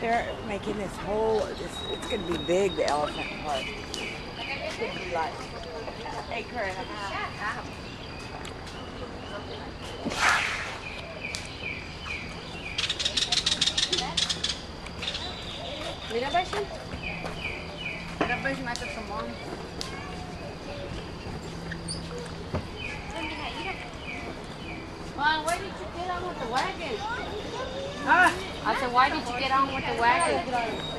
they're making this whole, it's going to be big, the elephant park. It's going to be like an acre and a half. Mira, Bashi. Mira, Bashi, mata semua. Mom, why did you get on with the wagon? I said, why did you get on with the wagon?